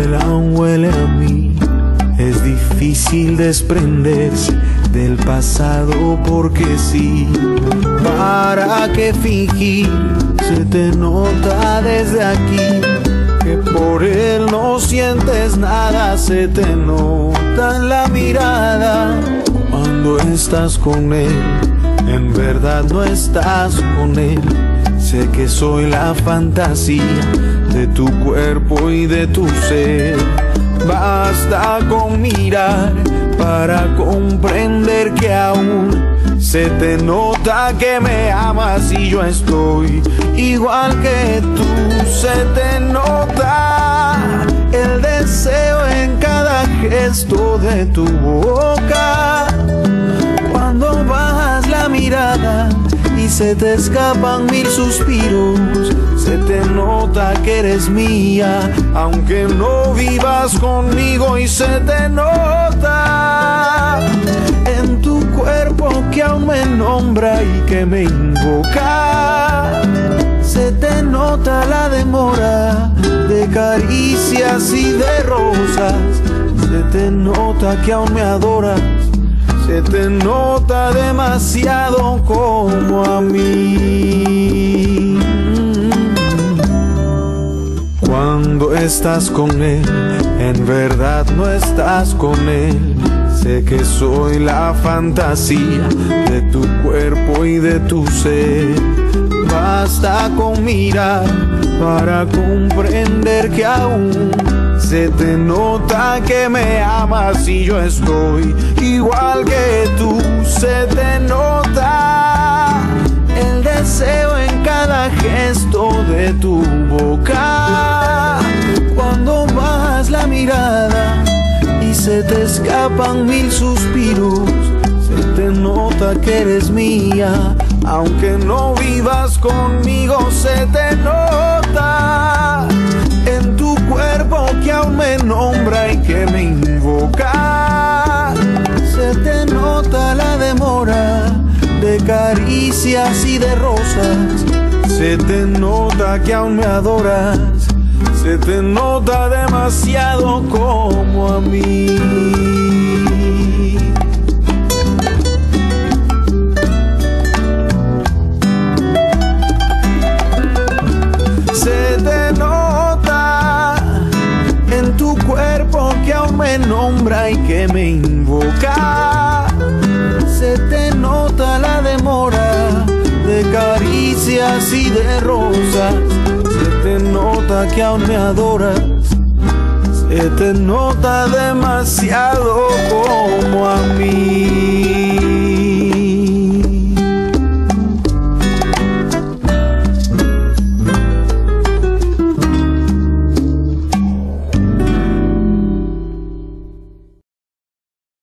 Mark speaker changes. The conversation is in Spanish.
Speaker 1: piel aún huele a mí. Es difícil desprenderse del pasado porque sí. ¿Para qué fingir? Se te nota desde aquí que por él no sientes nada. Se te nota en la mirada cuando estás con él. En verdad no estás con él. Sé que soy la fantasía de tu cuerpo y de tu ser. Basta con mirar para comprender que aún se te nota que me amas y yo estoy igual que tú. Se te nota el deseo en cada gesto de tu boca. Cuando bajas la mirada y se te escapan mil suspiros, se te nota que eres mía, aunque no vivas conmigo. Y se te nota en tu cuerpo que aún me nombra y que me invoca. Se te nota la demora de caricias y de rosas. Se te nota que aún me adoras. Se te nota demasiado como a mí. Cuando estás con él, en verdad no estás con él. Sé que soy la fantasía de tu cuerpo y de tu ser. Basta con mirar para comprender que aún se te nota que me amas y yo estoy igual que tú. Se te nota el deseo en cada gesto de tu boca. Cuando bajas la mirada y se te escapan mil suspiros, se te nota que eres mía, aunque no vivas conmigo. Se te nota en tu cuerpo que aún me nombra y que me invoca. Se te nota la demora de caricias y de rosas. Se te nota que aún me adoras. Se te nota demasiado como a mí. Se te nota en tu cuerpo que aún me nombra y que me invoca. Se te nota la demora de caricias y de rosas. Se te nota que aún me adoras. Se te nota demasiado como a mí.